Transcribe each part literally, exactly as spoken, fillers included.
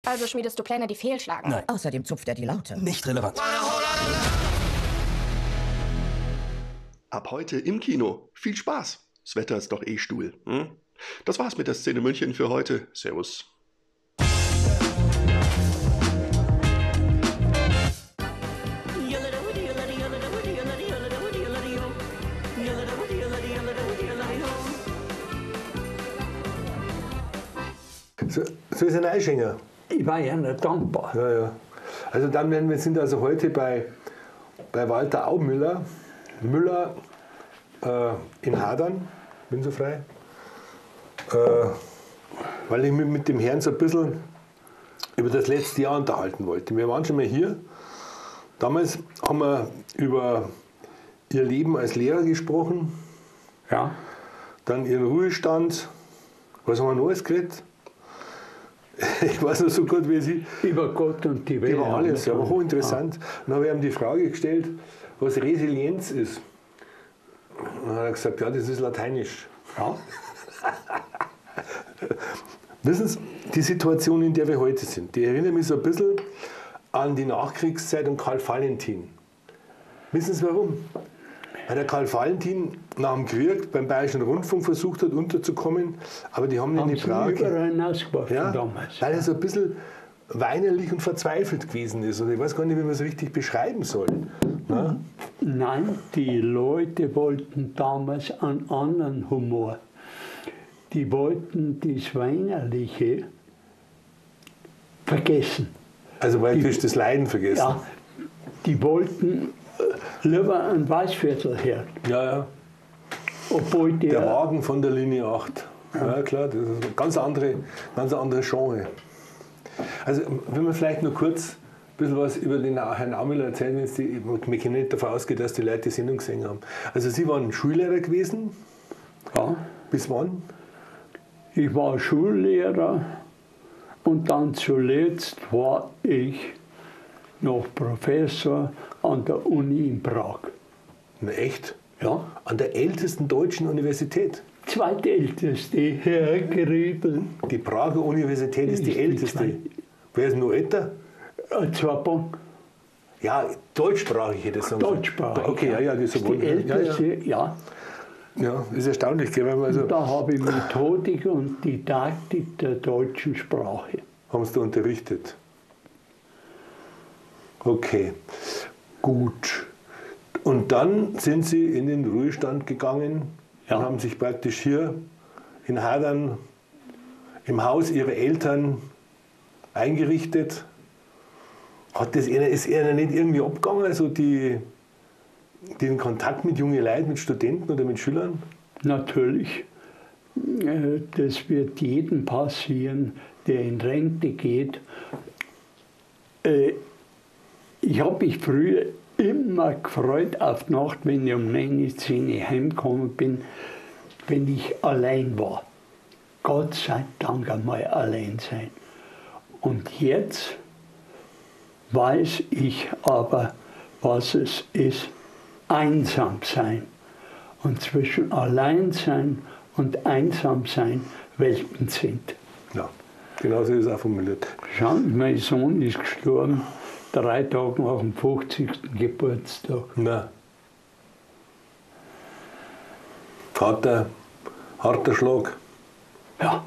Also schmiedest du Pläne, die fehlschlagen? Nein. Außerdem zupft er die Laute. Nicht relevant. Ab heute im Kino. Viel Spaß. Das Wetter ist doch eh Stuhl. Hm? Das war's mit der Szene München für heute. Servus. So, so ist ein Eichinger. Ich war ja nicht dankbar. Ja, ja. Also dann, wir sind also heute bei, bei Walter Aumüller, Müller äh, in Hadern, bin so frei, äh, weil ich mich mit dem Herrn so ein bisschen über das letzte Jahr unterhalten wollte. Wir waren schon mal hier. Damals haben wir über ihr Leben als Lehrer gesprochen, Ja. dann ihren Ruhestand. Was haben wir noch alles geredet? Ich weiß noch so gut wie Sie. Über Gott und die Welt. Über alles, ja, aber hochinteressant. Dann habe ich ihm die Frage gestellt, was Resilienz ist. Und dann hat er gesagt, ja, das ist Lateinisch. Ja. Wissen Sie, die Situation, in der wir heute sind, die erinnert mich so ein bisschen an die Nachkriegszeit und Karl Valentin. Wissen Sie warum? Weil der Karl Valentin nach dem Krieg beim Bayerischen Rundfunk versucht hat, unterzukommen, aber die haben ihn Haben in sie Prag. überall hinausgeworfen Ja, damals. weil er so ein bisschen weinerlich und verzweifelt gewesen ist. Und ich weiß gar nicht, wie man es richtig beschreiben soll. Na? Nein, die Leute wollten damals einen anderen Humor. Die wollten das Weinerliche vergessen. Also weil Die- du das Leiden vergessen. Ja, die wollten äh, lieber ein Weißviertel her. Ja, ja. Obwohl der, Der Wagen von der Linie acht. Ja, klar, das ist ein ganz andere, ganz andere Genre. Also, wenn wir vielleicht nur kurz ein bisschen was über den Herrn Aumüller erzählen, wenn Sie, wir können nicht davon ausgehen, dass die Leute die Sendung gesehen haben. Also, Sie waren Schullehrer gewesen. ja, Bis wann? ich war Schullehrer und dann zuletzt war ich noch Professor an der Uni in Prag. Na, echt? Ja, An der ältesten deutschen Universität. zweitälteste, Herr Griebel. Die Prager Universität ist die Ist die älteste. zweit- Wer ist noch älter? Äh, Zwar Ja, deutschsprachig hätte ich sagen sollen. deutschsprachig. Okay, ja, ja, die ist sowohl. die Ja, älteste, ja. ja. ja, ist erstaunlich, gell, wenn man also. Da habe ich Methodik und Didaktik der deutschen Sprache. Haben Sie da unterrichtet? Okay, gut. Und dann sind Sie in den Ruhestand gegangen Ja. und haben sich praktisch hier in Hadern im Haus Ihrer Eltern eingerichtet. Hat das Ihnen, ist Ihnen nicht irgendwie abgegangen, also die, den Kontakt mit jungen Leuten, mit Studenten oder mit Schülern? Natürlich, äh, das wird jedem passieren, der in Rente geht. Äh, Ich habe mich früher immer gefreut auf die Nacht, wenn ich um neun, zehn heimgekommen bin, wenn ich allein war. Gott sei Dank einmal allein sein. Und jetzt weiß ich aber, was es ist, einsam sein. Und zwischen Alleinsein und Einsamsein Welten sind. Ja, genauso ist es auch formuliert. Schauen, mein Sohn ist gestorben, drei Tage nach dem fünfzigsten Geburtstag. Na. Vater, harter Schlag. Ja.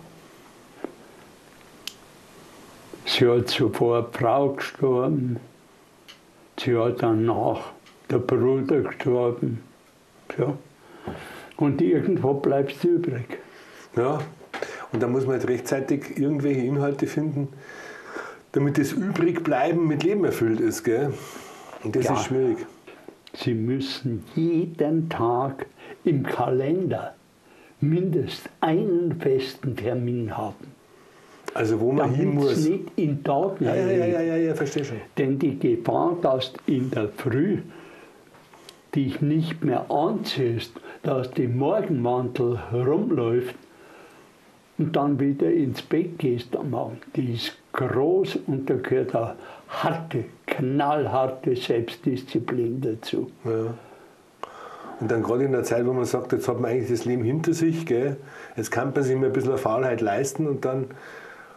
Sie hat zuvor eine Frau gestorben, sie hat danach der Bruder gestorben. Ja. Und irgendwo bleibst du übrig. Ja, und da muss man halt rechtzeitig irgendwelche Inhalte finden, damit das Übrigbleiben mit Leben erfüllt ist. Gell? Und das Ja. ist schwierig. Sie müssen jeden Tag im Kalender mindestens einen festen Termin haben. Also wo man hin Damit es muss. nicht in Tagen Ja, ja, ja, ja, ja, ja, verstehe schon. Denn die Gefahr, dass du in der Früh dich nicht mehr anziehst, dass die Morgenmantel rumläuft und dann wieder ins Bett gehst am Abend, die ist groß und da gehört eine harte, knallharte Selbstdisziplin dazu. Ja. Und dann gerade in der Zeit, wo man sagt, jetzt hat man eigentlich das Leben hinter sich, gell? Jetzt kann man sich mal ein bisschen eine Faulheit leisten und dann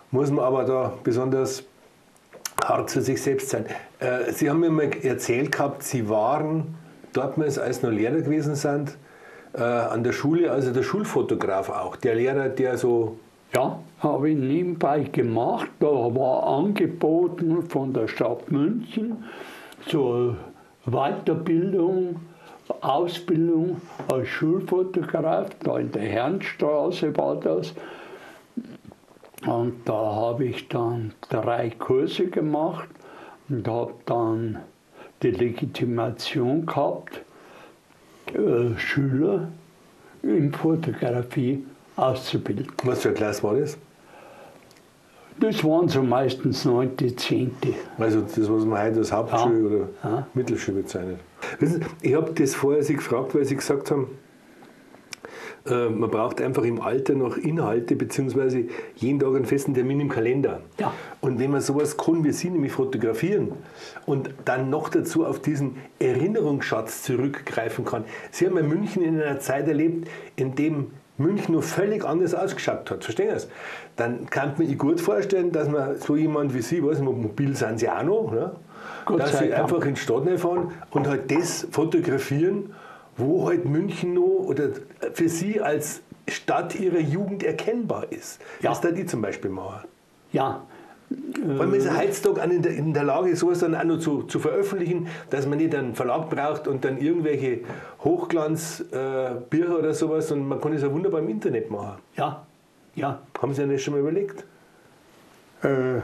muss man aber da besonders hart zu sich selbst sein. Äh, Sie haben mir mal erzählt gehabt, Sie waren dortmals, als noch Lehrer gewesen sind, äh, an der Schule, also der Schulfotograf auch, der Lehrer, der so... Ja, habe ich nebenbei gemacht. Da war angeboten von der Stadt München zur Weiterbildung, Ausbildung als Schulfotograf. Da in der Herrenstraße war das. Und da habe ich dann drei Kurse gemacht und habe dann die Legitimation gehabt, äh, Schüler in Fotografie auszubilden. Was für eine Klasse war das? Das waren so meistens neunte, zehnte. Also das, was man heute als Hauptschule Ja. oder Ja. Mittelschule bezeichnet. Wissen Sie, ich habe das vorher Sie gefragt, weil Sie gesagt haben, äh, man braucht einfach im Alter noch Inhalte, beziehungsweise jeden Tag einen festen Termin im Kalender. Ja. Und wenn man sowas kann wie Sie, nämlich fotografieren und dann noch dazu auf diesen Erinnerungsschatz zurückgreifen kann. Sie haben in München in einer Zeit erlebt, in dem München noch völlig anders ausgeschaut hat. Verstehen Sie das? Dann kann man sich gut vorstellen, dass man so jemand wie Sie, weiß nicht, mobil sind Sie auch noch, ne? Gott dass sei Sie Dank. einfach in die Stadt fahren und halt das fotografieren, wo halt München noch oder für Sie als Stadt Ihrer Jugend erkennbar ist. Ja. Was da die zum Beispiel machen. Ja, Weil man ist heutzutage auch in der, in der Lage, sowas dann auch noch zu, zu veröffentlichen, dass man nicht einen Verlag braucht und dann irgendwelche Hochglanzbücher äh, oder sowas, und man kann es ja wunderbar im Internet machen. ja, ja. Haben Sie das schon mal überlegt? Äh,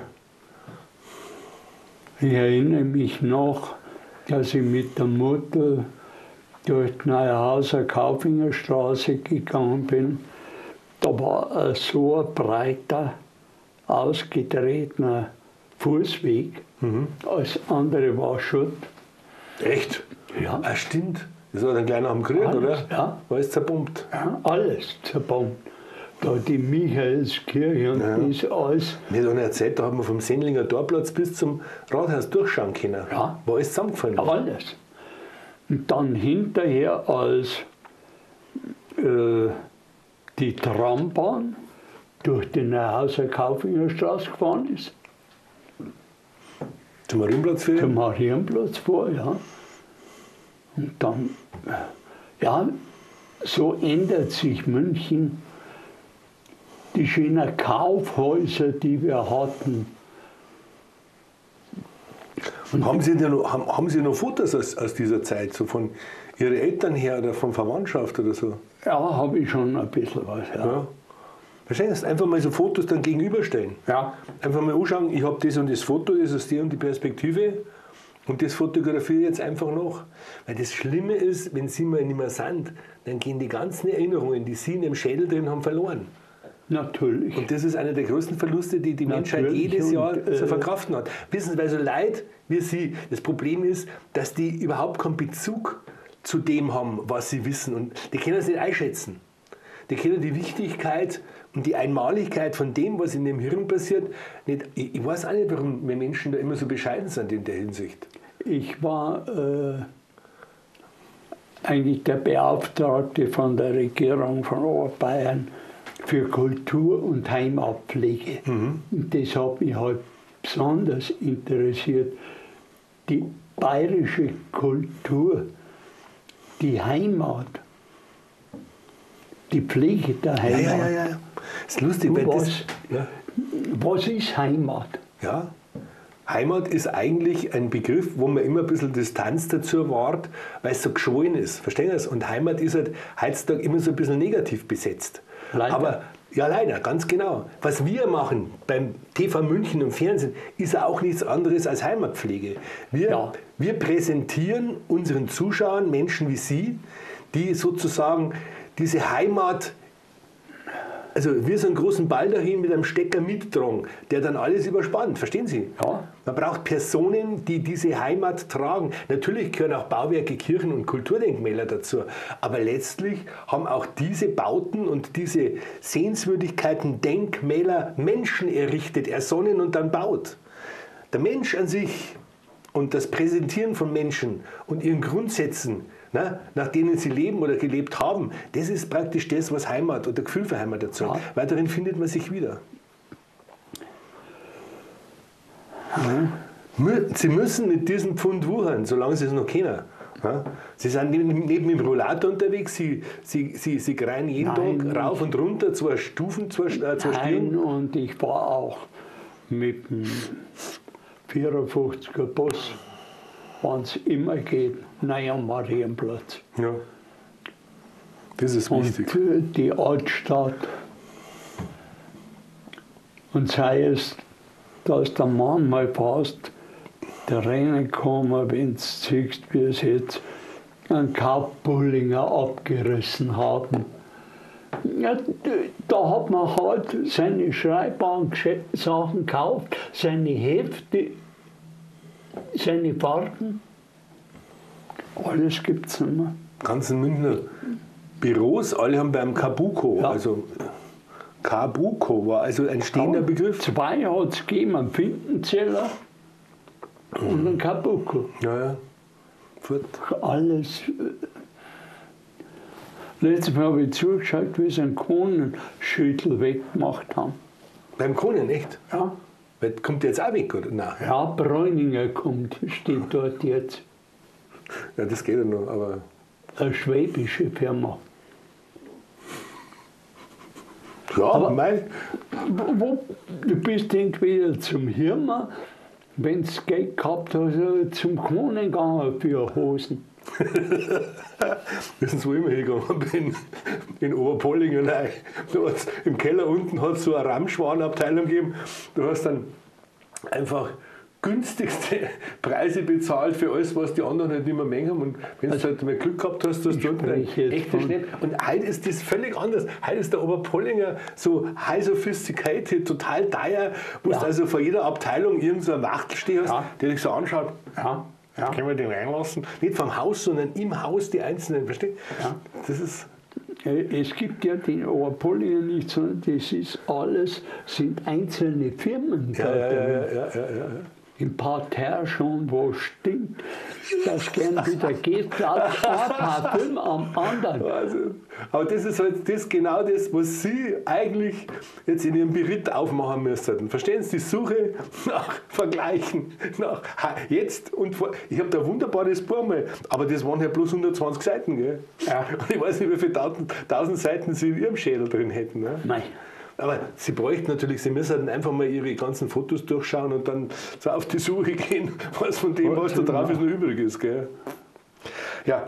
ich erinnere mich noch, dass ich mit der Mutter durch die Neuhauser Kaufingerstraße gegangen bin. Da war äh, so ein breiter, ausgetretener Fußweg. Mhm. Alles andere war Schutt. Echt? Ja. Ah, stimmt. Das war dann gleich nach dem Krieg, Alles, oder? ja. War es zerbombt? Ja, alles zerbombt. Da die Michaelskirche und Ja. das alles. Mir hat einer erzählt, da hat man vom Sendlinger Torplatz bis zum Rathaus durchschauen können. Ja. War alles zusammengefallen. Alles. Und dann hinterher, als äh, die Trambahn durch die Neuhauser Kaufingerstraße gefahren ist, Zum Marienplatz für zum Marienplatz vor, ja. Und dann, äh, ja, so ändert sich München. Die schönen Kaufhäuser, die wir hatten. Und haben Sie, denn noch, haben, haben Sie noch Fotos aus, aus dieser Zeit, so von Ihren Eltern her oder von Verwandtschaft oder so? Ja, habe ich schon ein bisschen was, ja. Ja. Wahrscheinlich einfach mal so Fotos dann gegenüberstellen. Ja. Einfach mal anschauen, ich habe das und das Foto, das ist die und die Perspektive und das fotografiere ich jetzt einfach noch. Weil das Schlimme ist, wenn Sie mal nicht mehr sind, dann gehen die ganzen Erinnerungen, die Sie in dem Schädel drin haben, verloren. Natürlich. Und das ist einer der größten Verluste, die die Menschheit Natürlich jedes und, Jahr äh, zu verkraften hat. Wissen Sie, weil so Leid wie Sie, das Problem ist, dass die überhaupt keinen Bezug zu dem haben, was sie wissen. Und die können es nicht einschätzen. Die können die Wichtigkeit und die Einmaligkeit von dem, was in dem Hirn passiert, nicht. Ich, ich weiß auch nicht, warum wir Menschen da immer so bescheiden sind in der Hinsicht. Ich war äh, eigentlich der Beauftragte von der Regierung von Oberbayern für Kultur und Heimatpflege. Mhm. Und das hat mich halt besonders interessiert. Die bayerische Kultur, die Heimat, die Pflege der Ja, Heimat. ja, ja, ja. Das ist lustig, Du, weil was, das. Ja. was ist Heimat? Ja. Heimat ist eigentlich ein Begriff, wo man immer ein bisschen Distanz dazu wahrt, weil es so geschwollen ist. Verstehen Sie das? Und Heimat ist halt heutzutage immer so ein bisschen negativ besetzt. Leider. Aber ja, leider, ganz genau. Was wir machen beim T V München und Fernsehen, ist auch nichts anderes als Heimatpflege. Wir, Ja. wir präsentieren unseren Zuschauern Menschen wie Sie, die sozusagen diese Heimat, also wir so einen großen Baldachin mit einem Stecker mittragen, der dann alles überspannt. Verstehen Sie? Ja. Man braucht Personen, die diese Heimat tragen. Natürlich gehören auch Bauwerke, Kirchen und Kulturdenkmäler dazu. Aber letztlich haben auch diese Bauten und diese Sehenswürdigkeiten, Denkmäler Menschen errichtet, ersonnen und dann baut. Der Mensch an sich und das Präsentieren von Menschen und ihren Grundsätzen, na, nach denen sie leben oder gelebt haben, das ist praktisch das, was Heimat oder Gefühl für Heimat erzeugt. Ja. Weil darin findet man sich wieder. Mü- Sie müssen mit diesem Pfund wuchern, solange Sie es noch können. Ja? Sie sind neben, neben dem Rollator unterwegs, Sie, Sie, Sie, Sie greien jeden Nein. Tag rauf und runter, zwei Stufen, zwei, äh, zwei Nein, Stiegen. und ich war auch mit dem vierundfünfziger Bus, wann es immer geht, nein, am Marienplatz. Ja. Das ist wichtig. Und äh, die Altstadt. Und sei es, dass der Mann mal fast der Rennen kommen, wenn du siehst, wie es jetzt einen Kaufbullinger abgerissen haben. Ja, da hat man halt seine schreibbaren Sachen gekauft, seine Hefte, seine Farben. Alles gibt es nicht mehr. Ganzen Münchner Büros, alle haben beim Kabuko, Ja. also Kabuko war also ein stehender Begriff. Zwei hat es gegeben, einen Findenzeller und einen Kabuko. Ja, ja. Fort. Alles. äh, Letztes Mal habe ich zugeschaut, wie sie einen Kronenschüttel weggemacht haben. Beim Kronen, echt? Ja, Weil kommt der jetzt auch weg, oder? Nein. ja Bräuninger kommt, steht dort jetzt. Ja, das geht ja noch, aber. Eine schwäbische Firma. Ja, Aber- mei. Wo, wo, du bist entweder zum Hirmer, wenn du Geld gehabt hast, oder zum Kronen gegangen für Hosen. Wissen Sie, wo ich immer hingegangen bin? In Oberpollingen. Nein. Du hast, im Keller unten hat es so eine Ramschwarenabteilung gegeben. Du hast dann einfach günstigste Preise bezahlt für alles, was die anderen halt nicht mehr mengen haben. Und wenn du halt mal Glück gehabt hast, hast du unten ein spreche jetzt echtes von- Schnitt. Und heute ist das völlig anders. Heute ist der Oberpollinger so high sophisticated, total teuer, wo du Ja. also vor jeder Abteilung irgend so eine Wachtel stehen hast, Ja. der dich so anschaut. Ja, ja. Können wir den reinlassen? Nicht vom Haus, sondern im Haus die Einzelnen, verstehst du? Ja. Das ist. Äh, Es gibt ja den Oberpollinger nicht, sondern das ist alles, sind einzelne Firmen. Ja, da ja, drin. ja, ja, ja, ja. Im Parterre schon, wo stinkt, dass gern wieder geht, platzt ein Parfüm am anderen. Also, aber das ist halt das, genau das, was Sie eigentlich jetzt in Ihrem Bericht aufmachen müssten. Verstehen Sie, die Suche nach Vergleichen, nach jetzt und vor. Ich habe da ein wunderbares Buch mal, aber das waren ja bloß hundertzwanzig Seiten. Gell? Ja. Und ich weiß nicht, wie viele tausend, tausend Seiten Sie in Ihrem Schädel drin hätten. Ne? Nein. Aber Sie bräuchten natürlich, Sie müssen einfach mal Ihre ganzen Fotos durchschauen und dann so auf die Suche gehen, was von dem, was da drauf ist, noch übrig ist. Gell? Ja,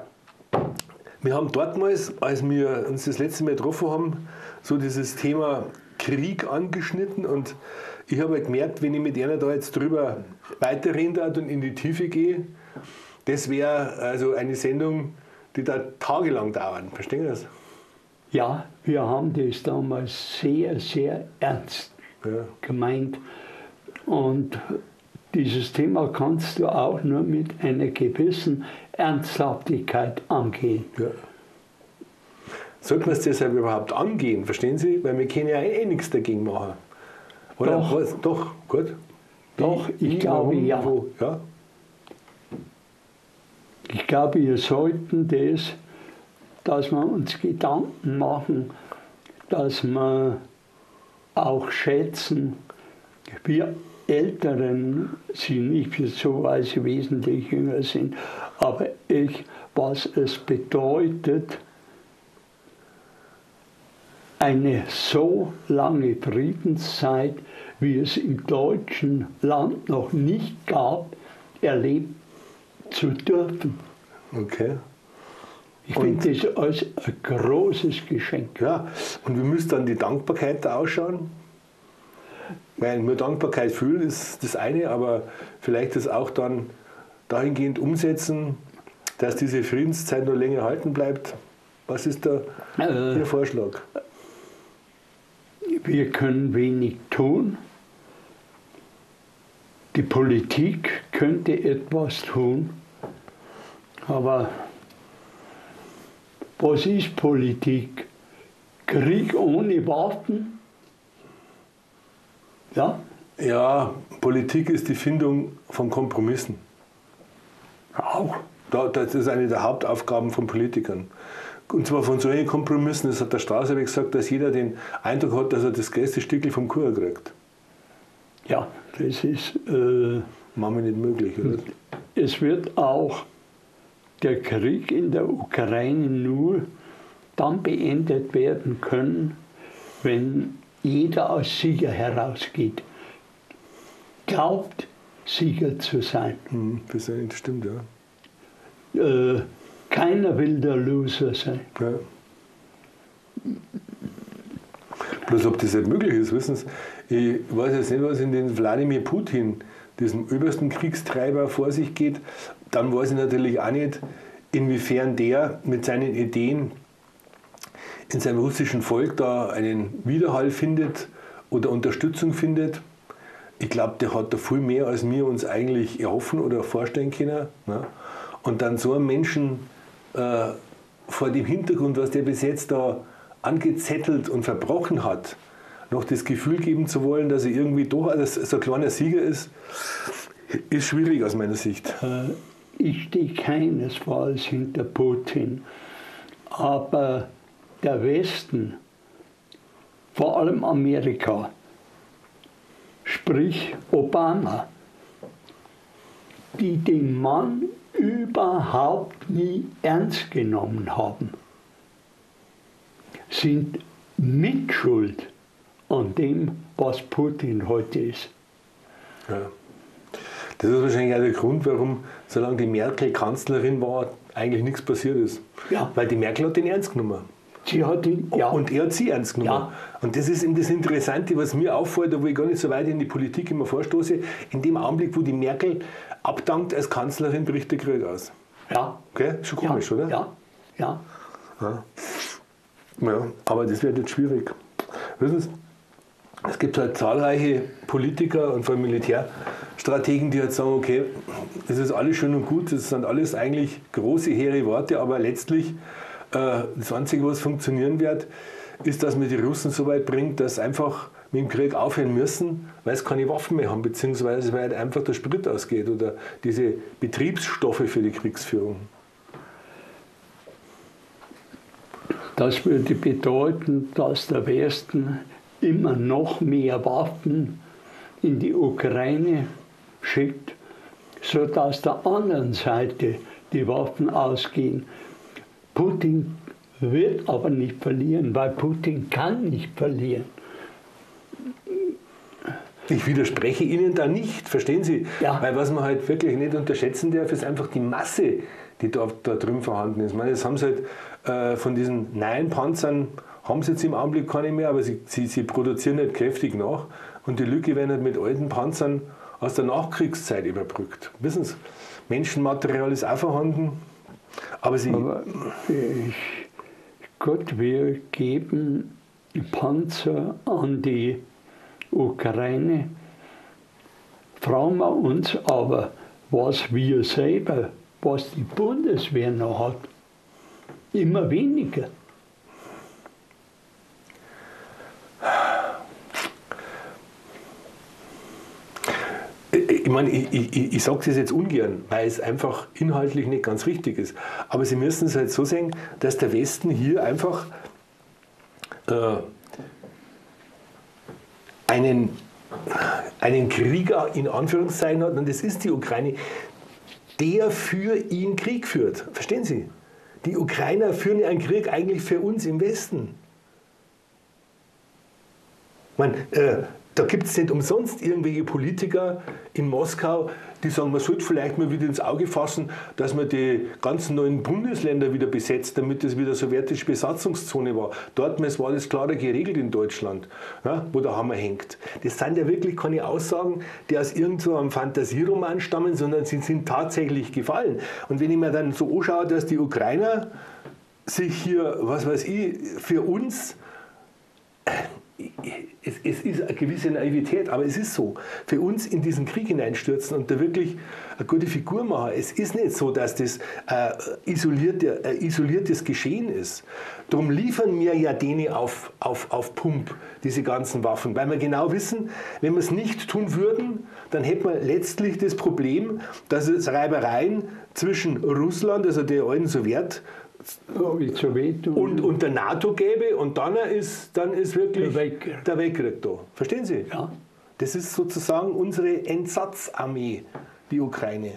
wir haben dortmals, als wir uns das letzte Mal getroffen haben, so dieses Thema Krieg angeschnitten und ich habe halt gemerkt, wenn ich mit einer da jetzt drüber weiterreden darf und in die Tiefe gehe, das wäre also eine Sendung, die da tagelang dauern. Verstehen Sie das? Ja, wir haben das damals sehr, sehr ernst Ja. gemeint. Und dieses Thema kannst du auch nur mit einer gewissen Ernsthaftigkeit angehen. Ja. Sollten wir es deshalb überhaupt angehen, verstehen Sie? Weil wir können ja eh, eh nichts dagegen machen. Oder Doch. was? Doch, gut. Doch, Wie, ich wie, glaube, warum, ja. Wo? Ja. Ich glaube, wir sollten das, dass wir uns Gedanken machen, dass wir auch schätzen, wir Älteren sind nicht so, weil sie wesentlich jünger sind, aber ich, was es bedeutet, eine so lange Friedenszeit, wie es im deutschen Land noch nicht gab, erleben zu dürfen. Okay. Ich finde das als ein großes Geschenk. Ja, und wie müsste dann die Dankbarkeit da ausschauen? Weil nur Dankbarkeit fühlen ist das eine, aber vielleicht das auch dann dahingehend umsetzen, dass diese Friedenszeit noch länger halten bleibt. Was ist da Äh, Ihr Vorschlag? Wir können wenig tun. Die Politik könnte etwas tun, aber was ist Politik? Krieg ohne Waffen? Ja, Ja, Politik ist die Findung von Kompromissen. auch. Da- Das ist eine der Hauptaufgaben von Politikern. Und zwar von solchen Kompromissen, das hat der Straße gesagt, dass jeder den Eindruck hat, dass er das größte Stückel vom Kuchen kriegt. Ja, das ist... Äh, Machen wir nicht möglich, oder? Es wird auch der Krieg in der Ukraine nur dann beendet werden können, wenn jeder als Sieger herausgeht. Glaubt, Sieger zu sein. Mhm, das stimmt, ja. Äh, keiner will der Loser sein. Ja. Bloß ob das nicht möglich ist, wissen Sie, ich weiß jetzt nicht, was in den Wladimir Putin, diesem obersten Kriegstreiber, vor sich geht. Dann weiß ich natürlich auch nicht, inwiefern der mit seinen Ideen in seinem russischen Volk da einen Widerhall findet oder Unterstützung findet. Ich glaube, der hat da viel mehr, als wir uns eigentlich erhoffen oder vorstellen können. Ne? Und dann so einen Menschen äh, vor dem Hintergrund, was der bis jetzt da angezettelt und verbrochen hat, noch das Gefühl geben zu wollen, dass er irgendwie doch als so ein kleiner Sieger ist, ist schwierig aus meiner Sicht. Ich stehe keinesfalls hinter Putin, aber der Westen, vor allem Amerika, sprich Obama, die den Mann überhaupt nie ernst genommen haben, sind mitschuld an dem, was Putin heute ist. Ja. Das ist wahrscheinlich auch der Grund, warum, solange die Merkel Kanzlerin war, eigentlich nichts passiert ist. Ja. Weil die Merkel hat den ernst genommen. Sie hat ihn, ja. Und er hat sie ernst genommen. Ja. Und das ist eben das Interessante, was mir auffällt, wo ich gar nicht so weit in die Politik immer vorstoße, in dem Augenblick, wo die Merkel abdankt als Kanzlerin, bricht der Krieg aus. Ja. Okay? Schon komisch, ja. oder? Ja. Ja. Ja. Ja, aber das wird jetzt schwierig. Wissen Sie, es gibt halt zahlreiche Politiker und vor allem Militärstrategen, die halt sagen, okay, das ist alles schön und gut, das sind alles eigentlich große, hehre Worte, aber letztlich äh, das Einzige, was funktionieren wird, ist, dass man die Russen so weit bringt, dass einfach mit dem Krieg aufhören müssen, weil sie keine Waffen mehr haben, beziehungsweise weil halt einfach der Sprit ausgeht oder diese Betriebsstoffe für die Kriegsführung. Das würde bedeuten, dass der Westen immer noch mehr Waffen in die Ukraine schickt, sodass der anderen Seite die Waffen ausgehen. Putin wird aber nicht verlieren, weil Putin kann nicht verlieren. Ich widerspreche Ihnen da nicht, verstehen Sie? Ja. Weil was man halt wirklich nicht unterschätzen darf, ist einfach die Masse, die da, da drüben vorhanden ist. Ich meine, jetzt haben sie halt äh, von diesen neuen Panzern, haben sie jetzt im Augenblick keine mehr, aber sie, sie, sie produzieren halt kräftig nach. Und die Lücke werden halt mit alten Panzern aus der Nachkriegszeit überbrückt. Wissen Sie, Menschenmaterial ist auch vorhanden, aber sie... Aber ich, Gott, wir geben Panzer an die Ukraine. Fragen wir uns aber, was wir selber, was die Bundeswehr noch hat. Immer weniger. Ich meine, ich, ich, ich sage das jetzt ungern, weil es einfach inhaltlich nicht ganz richtig ist. Aber Sie müssen es halt so sehen, dass der Westen hier einfach äh, einen, einen Krieger in Anführungszeichen hat, und das ist die Ukraine, der für ihn Krieg führt. Verstehen Sie? Die Ukrainer führen ja einen Krieg eigentlich für uns im Westen. Ich meine, äh, da gibt es nicht umsonst irgendwelche Politiker in Moskau, die sagen, man sollte vielleicht mal wieder ins Auge fassen, dass man die ganzen neuen Bundesländer wieder besetzt, damit es wieder sowjetische Besatzungszone war. Dort war das klarer geregelt in Deutschland, ja, wo der Hammer hängt. Das sind ja wirklich keine Aussagen, die aus irgendeinem Fantasieroman stammen, sondern sie sind tatsächlich gefallen. Und wenn ich mir dann so anschaue, dass die Ukrainer sich hier, was weiß ich, für uns... Es, es ist eine gewisse Naivität, aber es ist so. Für uns in diesen Krieg hineinstürzen und da wirklich eine gute Figur machen. Es ist nicht so, dass das äh, isolierte, äh, isoliertes Geschehen ist. Darum liefern wir ja denen auf, auf, auf Pump diese ganzen Waffen, weil wir genau wissen, wenn wir es nicht tun würden, dann hätten wir letztlich das Problem, dass es Reibereien zwischen Russland, also der alten Sowjet, und, und der NATO gäbe und dann ist, dann ist wirklich der Weltkrieg. der Weltkrieg da. Verstehen Sie? Ja. Das ist sozusagen unsere Entsatzarmee, die Ukraine.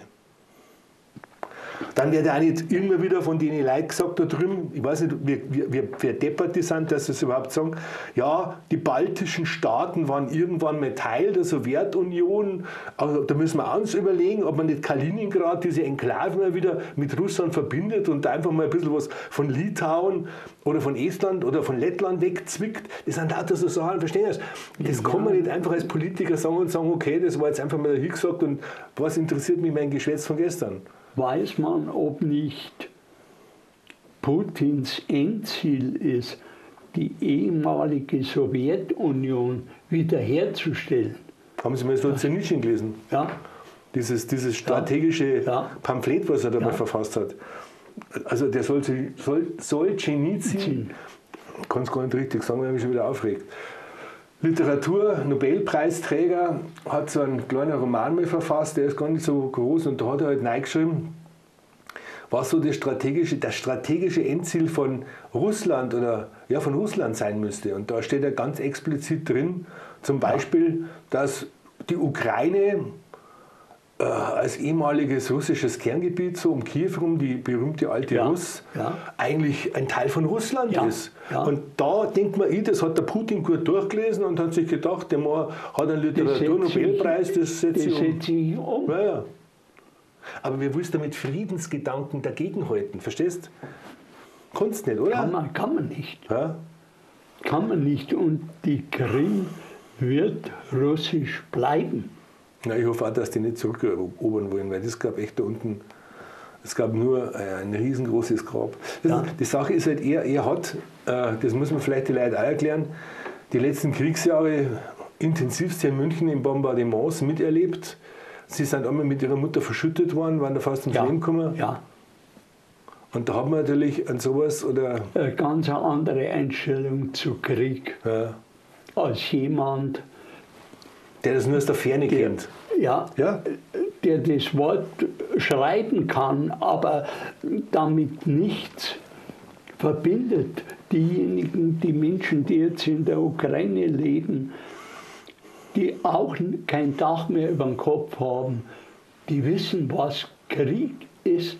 Dann wird auch nicht immer wieder von denen Leuten gesagt da drüben, ich weiß nicht, wie, wie, wie deppert die sind, dass sie es überhaupt sagen, ja, die baltischen Staaten waren irgendwann mal Teil der Sowjetunion, also da müssen wir uns überlegen, ob man nicht Kaliningrad, diese Enklave mal wieder mit Russland verbindet und einfach mal ein bisschen was von Litauen oder von Estland oder von Lettland wegzwickt. Das sind lauter so Sachen, verstehen Sie? Das ja. kann man nicht einfach als Politiker sagen und sagen, okay, das war jetzt einfach mal dahin gesagt und was interessiert mich mein Geschwätz von gestern? Weiß man, ob nicht Putins Endziel ist, die ehemalige Sowjetunion wiederherzustellen? Haben Sie mal Solzhenitsyn gelesen? Ja. Dieses, dieses strategische ja. Pamphlet, was er da ja. mal verfasst hat. Also der Solzhenitsyn, Solzhenitsyn, ich kann es gar nicht richtig sagen, weil er mich schon wieder aufregt. Literatur-Nobelpreisträger, hat so einen kleinen Roman mal verfasst, der ist gar nicht so groß und da hat er halt reingeschrieben, was so das strategische, das strategische Endziel von Russland oder ja, von Russland sein müsste. Und da steht ja ganz explizit drin, zum Beispiel, dass die Ukraine äh, als ehemaliges russisches Kerngebiet, so um Kiew rum, die berühmte alte ja, Russ, ja. eigentlich ein Teil von Russland ja, ist. Ja. Und da denkt man, ich, das hat der Putin gut durchgelesen und hat sich gedacht, der Mann hat einen Literaturnobelpreis, das setzt sich um. sich um. Ja, ja. Aber wir willst damit Friedensgedanken dagegenhalten, verstehst? Kannst nicht, oder? Kann man, kann man nicht. Ja? Kann man nicht. Und die Krim wird russisch bleiben. Na, ich hoffe auch, dass die nicht zurückerobern wollen, weil das gab echt da unten, es gab nur ein riesengroßes Grab. Das Ja. ist, die Sache ist halt, er, er hat, äh, das muss man vielleicht die Leute auch erklären, die letzten Kriegsjahre intensivst hier in München in Bombardements miterlebt. Sie sind einmal mit ihrer Mutter verschüttet worden, waren da fast ums Ja. Leben gekommen. Ja. Und da hat man natürlich an sowas oder. Eine ganz andere Einstellung zu Krieg Ja, als jemand, der das nur aus der Ferne der, kennt. ja, Ja? der das Wort schreiben kann, aber damit nichts verbindet. Diejenigen, die Menschen, die jetzt in der Ukraine leben, die auch kein Dach mehr über dem Kopf haben, die wissen, was Krieg ist.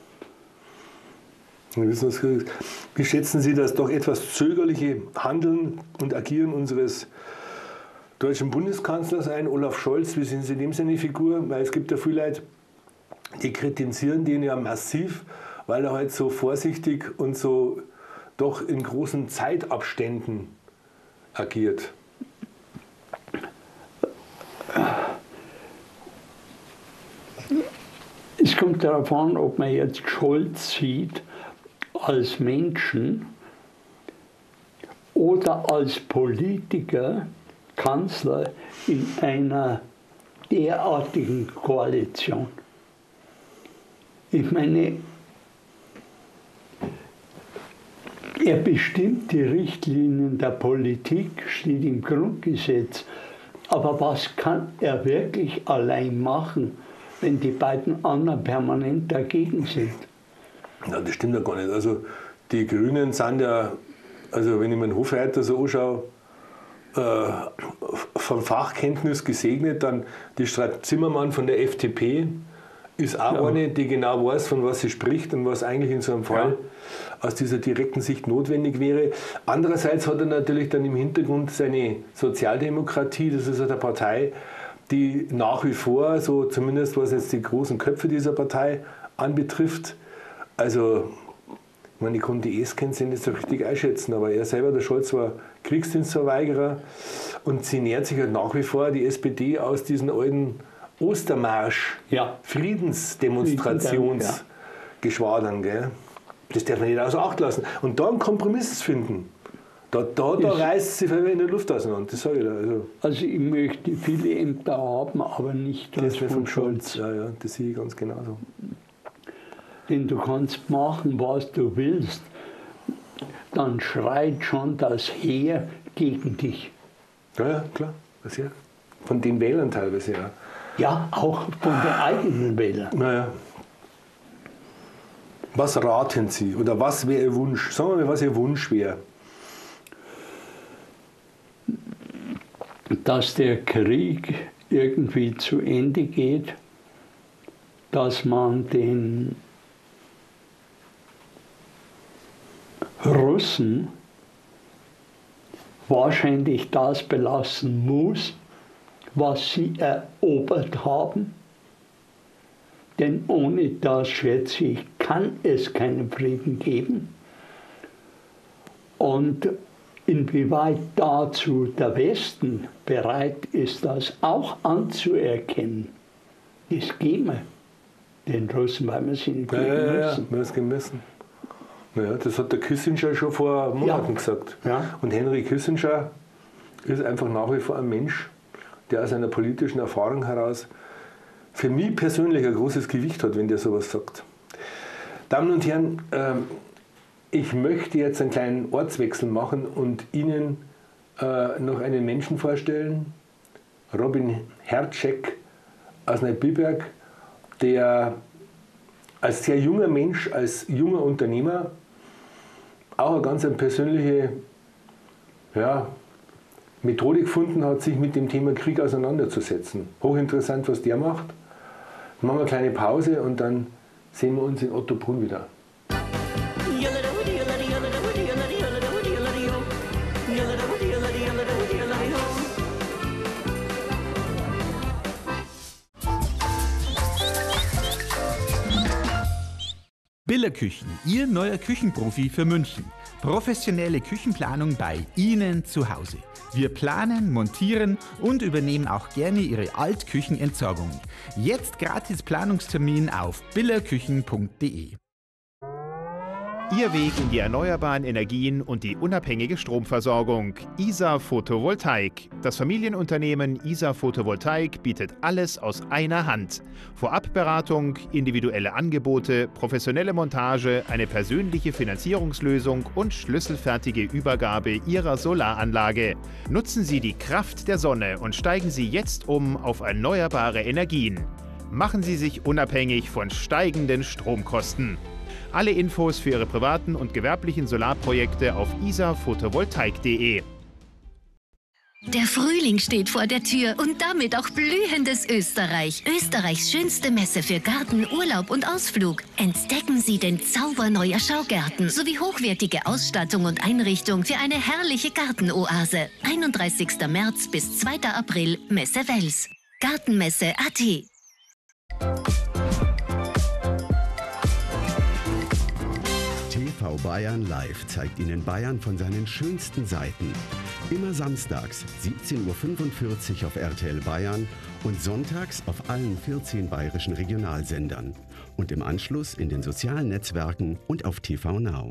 Wir wissen, was Krieg ist. Wie schätzen Sie das doch etwas zögerliche Handeln und Agieren unseres deutschen Bundeskanzlers ein, Olaf Scholz? Wie sehen Sie dem seine Figur? Weil es gibt ja viele Leute, die kritisieren den ja massiv, weil er halt so vorsichtig und so doch in großen Zeitabständen agiert. Es kommt darauf an, ob man jetzt Scholz sieht als Menschen oder als Politiker, Kanzler in einer derartigen Koalition. Ich meine, er bestimmt die Richtlinien der Politik, steht im Grundgesetz. Aber was kann er wirklich allein machen, wenn die beiden anderen permanent dagegen sind? Ja, das stimmt ja gar nicht. Also die Grünen sind ja, also wenn ich mir einen Hofreiter so anschaue, äh, von Fachkenntnis gesegnet, dann die Streit Zimmermann von der F D P ist auch Ja. eine, die genau weiß, von was sie spricht und was eigentlich in so einem Fall ja. aus dieser direkten Sicht notwendig wäre. Andererseits hat er natürlich dann im Hintergrund seine Sozialdemokratie, das ist eine Partei, die nach wie vor, so zumindest was jetzt die großen Köpfe dieser Partei anbetrifft, also ich meine, ich konnte die S-Kenntnisse nicht so richtig einschätzen, aber er selber, der Scholz, war Kriegsdienstverweigerer und sie nährt sich halt nach wie vor, die S P D, aus diesen alten Ostermarsch, Ja. Friedensdemonstrationsgeschwadern. Gell? Das darf man nicht außer Acht lassen. Und da einen Kompromiss zu finden, da, da, da Ist- reißt sie in der Luft auseinander. Das sage ich da. Also, Also ich möchte viele Ämter haben, aber nicht das das wäre von vom Scholz. Scholz. Ja, ja, das sehe ich ganz genauso. Denn du kannst machen, was du willst, dann schreit schon das Heer gegen dich. Ja, ja, klar. Das ja. Von den Wählern teilweise, ja. Ja, auch von den eigenen Wählern. Naja. Was raten Sie oder was wäre Ihr Wunsch? Sagen wir mal, was Ihr Wunsch wäre. dass der Krieg irgendwie zu Ende geht, dass man den Russen wahrscheinlich das belassen muss, was sie erobert haben. Denn ohne das, schätze ich, kann es keinen Frieden geben. Und inwieweit dazu der Westen bereit ist, das auch anzuerkennen, das geben wir den Russen, weil wir sie nicht Ja, kriegen ja, ja, müssen. wir es müssen. Ja, das hat der Kissinger schon vor Monaten Ja. gesagt. Ja. Und Henry Kissinger ist einfach nach wie vor ein Mensch, der aus einer politischen Erfahrung heraus für mich persönlich ein großes Gewicht hat, wenn der sowas sagt. Damen und Herren, ähm, ich möchte jetzt einen kleinen Ortswechsel machen und Ihnen äh, noch einen Menschen vorstellen, Robin Hercek aus Neubiberg, der als sehr junger Mensch, als junger Unternehmer auch eine ganz eine persönliche ja, Methode gefunden hat, sich mit dem Thema Krieg auseinanderzusetzen. Hochinteressant, was der macht. Dann machen wir eine kleine Pause und dann sehen wir uns in Ottobrunn wieder. Biller Küchen, Ihr neuer Küchenprofi für München. Professionelle Küchenplanung bei Ihnen zu Hause. Wir planen, montieren und übernehmen auch gerne Ihre Altküchenentsorgung. Jetzt gratis Planungstermin auf billerküchen punkt de. Ihr Weg in die erneuerbaren Energien und die unabhängige Stromversorgung. I S A Photovoltaik. Das Familienunternehmen I S A Photovoltaik bietet alles aus einer Hand. Vorabberatung, individuelle Angebote, professionelle Montage, eine persönliche Finanzierungslösung und schlüsselfertige Übergabe Ihrer Solaranlage. Nutzen Sie die Kraft der Sonne und steigen Sie jetzt um auf erneuerbare Energien. Machen Sie sich unabhängig von steigenden Stromkosten. Alle Infos für Ihre privaten und gewerblichen Solarprojekte auf isaphotovoltaik punkt de. Der Frühling steht vor der Tür und damit auch blühendes Österreich. Österreichs schönste Messe für Garten, Urlaub und Ausflug. Entdecken Sie den Zauber neuer Schaugärten sowie hochwertige Ausstattung und Einrichtung für eine herrliche Gartenoase. einunddreißigster März bis zweiter April, Messe Wels. Gartenmesse punkt at. T V Bayern Live zeigt Ihnen Bayern von seinen schönsten Seiten. Immer samstags siebzehn Uhr fünfundvierzig auf R T L Bayern und sonntags auf allen vierzehn bayerischen Regionalsendern. Und im Anschluss in den sozialen Netzwerken und auf T V Now.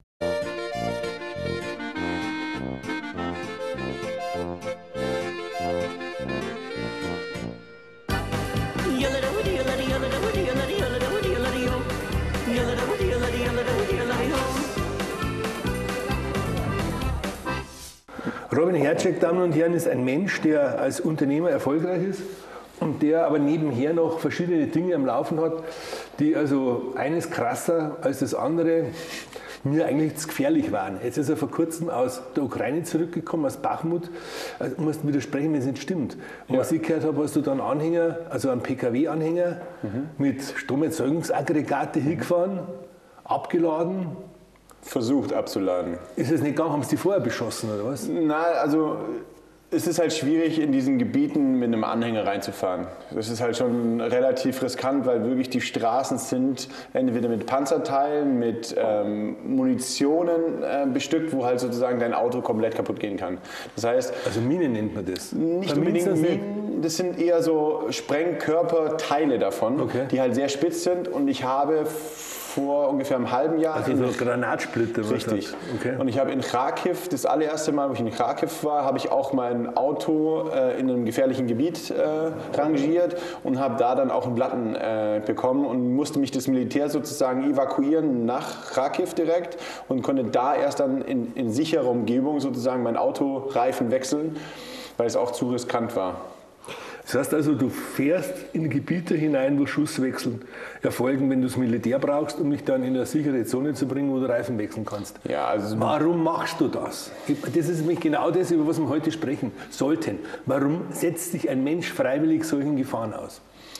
Robin Hercek, Damen und Herren, ist ein Mensch, der als Unternehmer erfolgreich ist und der aber nebenher noch verschiedene Dinge am Laufen hat, die also eines krasser als das andere mir eigentlich zu gefährlich waren. Jetzt ist er vor kurzem aus der Ukraine zurückgekommen, aus Bachmut. Also, du musst widersprechen, wenn es nicht stimmt. Und ja. Was ich gehört habe, hast du dann einen Anhänger, also einen P K W-Anhänger mhm. mit Stromerzeugungsaggregate hingefahren, abgeladen. Versucht abzuladen. Ist es nicht gegangen? Haben sie die vorher beschossen oder was? Nein, also es ist halt schwierig, in diesen Gebieten mit einem Anhänger reinzufahren. Das ist halt schon relativ riskant, weil wirklich die Straßen sind entweder mit Panzerteilen, mit ähm, Munitionen äh, bestückt, wo halt sozusagen dein Auto komplett kaputt gehen kann. Das heißt... Also Minen nennt man das? Nicht unbedingt das Minen, das sind eher so Sprengkörperteile davon, okay. die halt sehr spitz sind und ich habe vor ungefähr einem halben Jahr. Also so Granatsplitter. Richtig. Okay. Und ich habe in Kharkiv, das allererste Mal, wo ich in Kharkiv war, habe ich auch mein Auto äh, in einem gefährlichen Gebiet äh, rangiert und habe da dann auch einen Platten äh, bekommen und musste mich das Militär sozusagen evakuieren nach Kharkiv direkt und konnte da erst dann in, in sicherer Umgebung sozusagen mein Autoreifen wechseln, weil es auch zu riskant war. Das heißt also, du fährst in Gebiete hinein, wo Schusswechsel erfolgen, wenn du das Militär brauchst, um dich dann in eine sichere Zone zu bringen, wo du Reifen wechseln kannst. Ja, also Warum machst du das? Das ist nämlich genau das, über was wir heute sprechen sollten. Warum setzt sich ein Mensch freiwillig solchen Gefahren aus?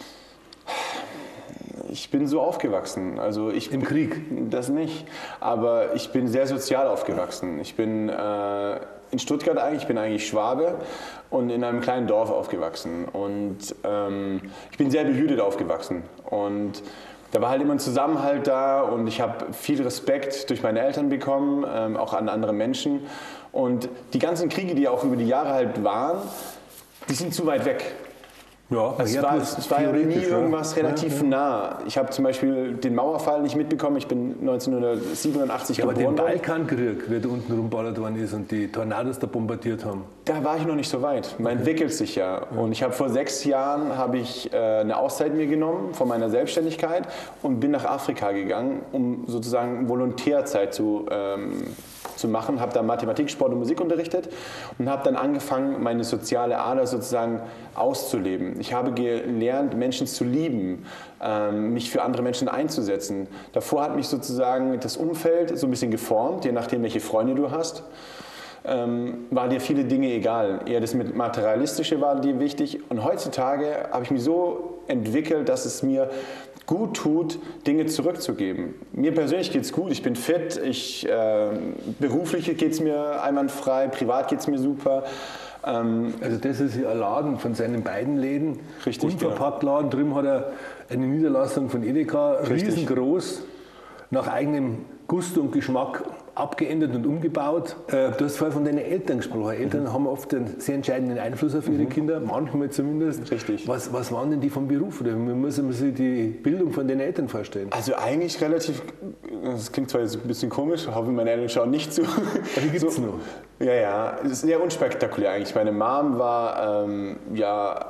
Ich bin so aufgewachsen. Also ich, Im Krieg? Das nicht. Aber ich bin sehr sozial aufgewachsen. Ich bin äh, in Stuttgart eigentlich, ich bin eigentlich Schwabe und in einem kleinen Dorf aufgewachsen. Und ähm, ich bin sehr behütet aufgewachsen. Und da war halt immer ein Zusammenhalt da und ich habe viel Respekt durch meine Eltern bekommen, ähm, auch an andere Menschen. Und die ganzen Kriege, die auch über die Jahre halt waren, die sind zu weit weg. Ja, es war, es war ja nie irgendwas relativ ja, ja. nah. Ich habe zum Beispiel den Mauerfall nicht mitbekommen. Ich bin neunzehnhundertsiebenundachtzig ja, geboren. Aber den Balkankrieg, wer da unten rumballert worden ist und die Tornados da bombardiert haben. Da war ich noch nicht so weit. Man okay. entwickelt sich ja. ja. Und ich habe vor sechs Jahren habe ich äh, eine Auszeit mir genommen von meiner Selbstständigkeit und bin nach Afrika gegangen, um sozusagen Volontärzeit zu ähm, zu machen, habe da Mathematik, Sport und Musik unterrichtet und habe dann angefangen, meine soziale Ader sozusagen auszuleben. Ich habe gelernt, Menschen zu lieben, ähm, mich für andere Menschen einzusetzen. Davor hat mich sozusagen das Umfeld so ein bisschen geformt, je nachdem, welche Freunde du hast. Ähm, war dir viele Dinge egal. Eher das Materialistische war dir wichtig. Und heutzutage habe ich mich so entwickelt, dass es mir gut tut, Dinge zurückzugeben. Mir persönlich geht es gut, ich bin fit, ich, äh, beruflich geht es mir einwandfrei, privat geht es mir super. Ähm, also das ist ja ein Laden von seinen beiden Läden, richtig, unverpackt Laden, drüben hat er eine Niederlassung von Edeka, richtig. Riesengroß, nach eigenem Gusto und Geschmack abgeändert und umgebaut. Äh, du hast vorher von deinen Eltern gesprochen. Eltern mhm. haben oft einen sehr entscheidenden Einfluss auf ihre mhm. Kinder, manchmal zumindest. Richtig. Was, was waren denn die vom Beruf? Oder wie muss man sich die Bildung von den Eltern vorstellen? Also eigentlich relativ, das klingt zwar jetzt ein bisschen komisch, hoffe meine Eltern schauen nicht zu. Die gibt es so, noch. Ja, ja, es ist sehr unspektakulär eigentlich. Meine Mom war ähm, ja...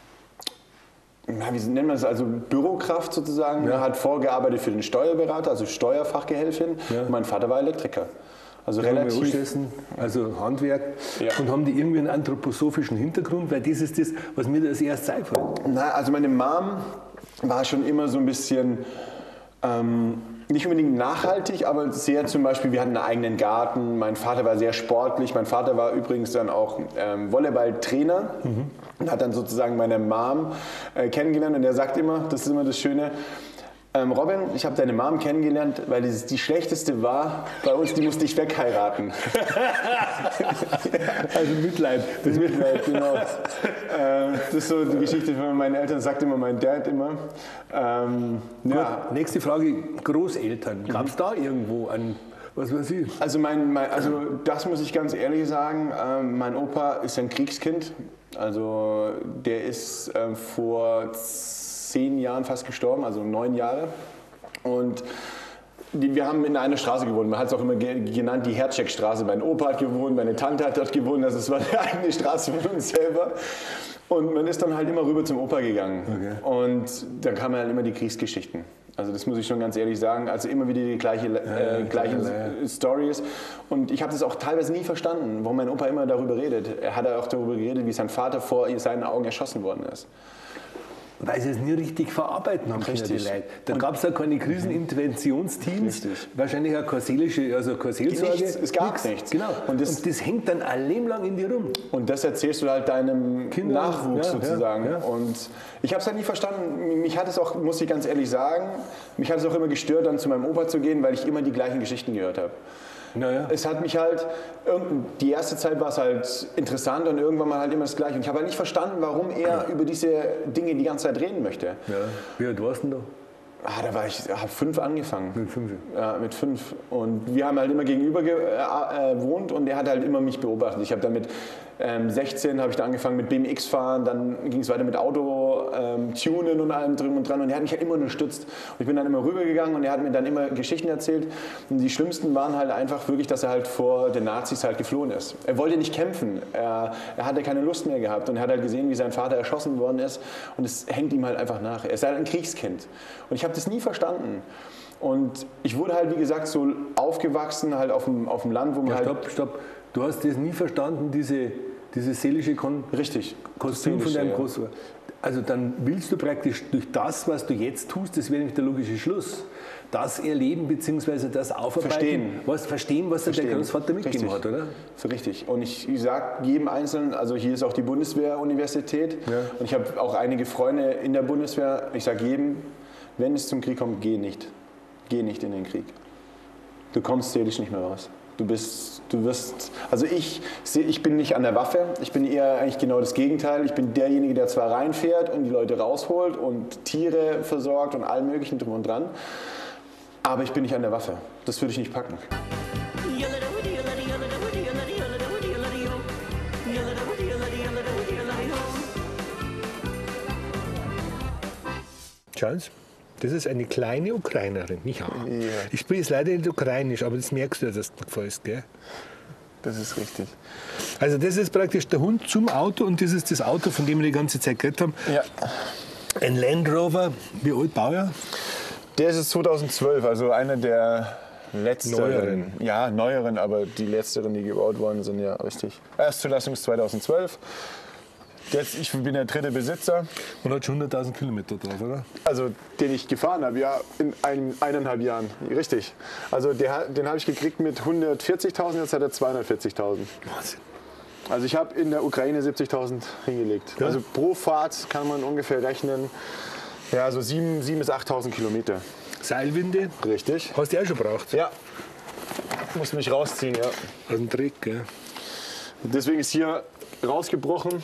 wie nennt man das, also Bürokraft sozusagen, ja. hat vorgearbeitet für den Steuerberater, also Steuerfachgehilfin. Ja. Und mein Vater war Elektriker. Also ja, relativ, also Handwerk. Ja. Und haben die irgendwie einen anthroposophischen Hintergrund? Weil das ist das, was mir das erst einfällt. Na, also meine Mom war schon immer so ein bisschen, ähm, nicht unbedingt nachhaltig, aber sehr zum Beispiel, wir hatten einen eigenen Garten, mein Vater war sehr sportlich, mein Vater war übrigens dann auch ähm, Volleyballtrainer mhm. und hat dann sozusagen meine Mom äh, kennengelernt und er sagt immer, das ist immer das Schöne, ähm, Robin, ich habe deine Mom kennengelernt, weil die, die schlechteste war bei uns, die musste ich wegheiraten. Also Mitleid. Das Mitleid, genau. ähm, das ist so die Geschichte von meinen Eltern, sagt immer mein Dad immer. Ähm, ja. Nächste Frage, Großeltern. Gab es mhm. da irgendwo einen, was weiß ich? Also, mein, mein, also das muss ich ganz ehrlich sagen, ähm, mein Opa ist ein Kriegskind. Also der ist äh, vor zehn Jahren fast gestorben, also neun Jahre. Und die, wir haben in einer Straße gewohnt. Man hat es auch immer ge genannt, die Herzschek-Straße. Mein Opa hat gewohnt, meine Tante hat dort gewohnt. Also es war eine eigene Straße von uns selber. Und man ist dann halt immer rüber zum Opa gegangen. Okay. Und dann kamen halt immer die Kriegsgeschichten. Also das muss ich schon ganz ehrlich sagen. Also immer wieder die gleiche, äh, gleichen ja, ja. Stories. Und ich habe das auch teilweise nie verstanden, warum mein Opa immer darüber redet. Er hat auch darüber geredet, wie sein Vater vor seinen Augen erschossen worden ist. Weil sie es nie richtig verarbeiten haben können, die Leute. Da gab es ja keine Kriseninterventionsteams, richtig. Wahrscheinlich auch keine seelische, also keine Seelsorge. Nichts, es gab nichts. nichts. Genau. Und das, und das hängt dann ein Leben lang in dir rum. Und das erzählst du halt deinem Kinder, Nachwuchs ja, sozusagen. Ja, ja. Und ich habe es halt nie verstanden. Mich hat es auch, muss ich ganz ehrlich sagen, mich hat es auch immer gestört, dann zu meinem Opa zu gehen, weil ich immer die gleichen Geschichten gehört habe. Naja. Es hat mich halt, die erste Zeit war es halt interessant und irgendwann mal halt immer das Gleiche. Und ich habe halt nicht verstanden, warum er ja. über diese Dinge die ganze Zeit reden möchte. Ja. Wie alt warst du denn da? Ah, da war ich, habe fünf angefangen. Mit fünf? Ja, mit fünf. Und wir haben halt immer gegenüber gewohnt äh, und er hat halt immer mich beobachtet. Ich habe dann mit ähm, sechzehn habe ich dann angefangen mit B M X fahren, dann ging es weiter mit Auto, ähm, Tunen und allem drum und dran und er hat mich halt immer unterstützt. Und ich bin dann immer rübergegangen und er hat mir dann immer Geschichten erzählt. Und die schlimmsten waren halt einfach wirklich, dass er halt vor den Nazis halt geflohen ist. Er wollte nicht kämpfen, er, er hatte keine Lust mehr gehabt und er hat halt gesehen, wie sein Vater erschossen worden ist und es hängt ihm halt einfach nach. Er ist halt ein Kriegskind. Und ich habe das nie verstanden. Und ich wurde halt, wie gesagt, so aufgewachsen, halt auf dem, auf dem Land, wo man ja, halt... Stopp, stopp. Du hast das nie verstanden, diese, dieses seelische Kon Richtig. Kostüm von Seelische, deinem ja. Großvater. Also dann willst du praktisch durch das, was du jetzt tust, das wäre nämlich der logische Schluss, das erleben bzw. das aufarbeiten, Verstehen. was, verstehen, was Verstehen. der Großvater mitgegeben Richtig. hat, oder? Richtig. Und ich, ich sage jedem Einzelnen, also hier ist auch die Bundeswehr-Universität Ja. und ich habe auch einige Freunde in der Bundeswehr. Ich sage jedem, wenn es zum Krieg kommt, geh nicht. Geh nicht in den Krieg. Du kommst seelisch nicht mehr raus. Du bist, du wirst, also ich, seh- ich bin nicht an der Waffe, ich bin eher eigentlich genau das Gegenteil. Ich bin derjenige, der zwar reinfährt und die Leute rausholt und Tiere versorgt und allem möglichen drum und dran, aber ich bin nicht an der Waffe. Das würde ich nicht packen. Schauen Sie, das ist eine kleine Ukrainerin, nicht wahr? Ja. Ich spreche jetzt leider nicht ukrainisch, aber das merkst du ja, dass du mir gefällst, gell? Das ist richtig. Also das ist praktisch der Hund zum Auto und das ist das Auto, von dem wir die ganze Zeit geredet haben. Ja. Ein Land Rover, wie alt Baujahr? Der ist zweitausendzwölf, also einer der letzteren. Neueren. Ja, neueren, aber die letzteren, die gebaut worden sind, ja, richtig. Erstzulassung ist zweitausendzwölf. Jetzt, ich bin der dritte Besitzer, Und hat schon hunderttausend Kilometer drauf, oder? also den ich gefahren habe, ja, in ein, eineinhalb Jahren, richtig. Also der, den habe ich gekriegt mit hundertvierzigtausend, jetzt hat er zweihundertvierzigtausend. Wahnsinn. Also ich habe in der Ukraine siebzigtausend hingelegt. Ja. Also pro Fahrt kann man ungefähr rechnen, ja, so siebentausend bis achttausend Kilometer. Seilwinde, Richtig. hast du auch schon gebraucht? Ja. Muss mich rausziehen, ja. Aus dem Dreck, gell? Deswegen ist hier rausgebrochen.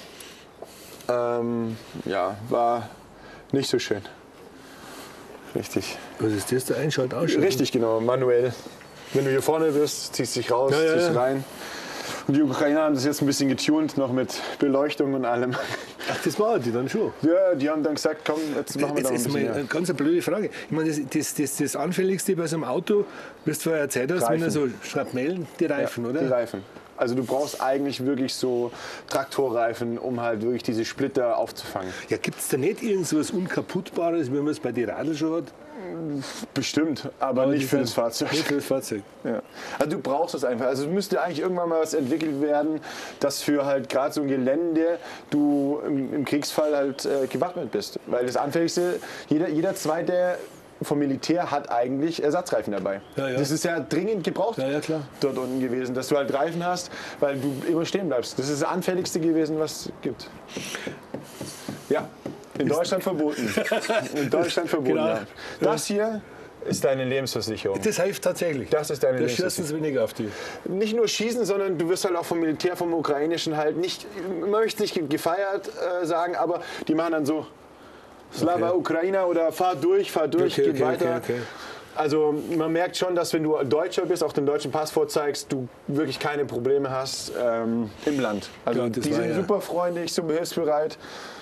Ähm, ja, war nicht so schön. Richtig. Was ist das da? Einschalt, ausschalten? Richtig, genau, manuell. Wenn du hier vorne bist, ziehst dich raus, Ja, ja, ziehst ja. rein. Und die Ukrainer haben das jetzt ein bisschen getunt, noch mit Beleuchtung und allem. Ach, das machen die dann schon. Ja, die haben dann gesagt, komm, jetzt machen wir Jetzt da ein ist bisschen mal eine mehr. ganz eine blöde Frage. Ich meine, das, das, das, das Anfälligste bei so einem Auto, wie du vorher erzählt hast, wenn er so Schrapnellen, die Reifen, Ja, oder? Die Reifen. Also du brauchst eigentlich wirklich so Traktorreifen, um halt wirklich diese Splitter aufzufangen. Ja, gibt es da nicht irgend so was Unkaputtbares, wie man es bei den Radl schon hat? Bestimmt, aber, Aber nicht die für sind- das Fahrzeug. Nicht für das Fahrzeug. Ja. Also du brauchst es einfach. Also es müsste eigentlich irgendwann mal was entwickelt werden, dass für halt gerade so ein Gelände du im, im Kriegsfall halt äh, gewappnet bist. Weil das Anfälligste, jeder, jeder zweite vom Militär hat eigentlich Ersatzreifen dabei. Ja, ja. Das ist ja dringend gebraucht Ja, ja, klar. dort unten gewesen, dass du halt Reifen hast, weil du immer stehen bleibst. Das ist das Anfälligste gewesen, was es gibt. Ja, in Deutschland verboten. In Deutschland verboten, Genau. ja. Das hier ist deine Lebensversicherung. Das hilft tatsächlich. Das ist deine Da Lebensversicherung. schießen sie weniger auf die. Nicht nur schießen, sondern du wirst halt auch vom Militär, vom Ukrainischen halt nicht, man möchte nicht gefeiert äh, sagen, aber die machen dann so Slava Okay. Ukraina oder fahr durch, fahr durch, Okay, geht okay, weiter. okay, okay. Also man merkt schon, dass wenn du Deutscher bist, auch den deutschen Pass vorzeigst, du wirklich keine Probleme hast ähm, im Land. Also Ja, das die war sind ja- super freundlich, super hilfsbereit.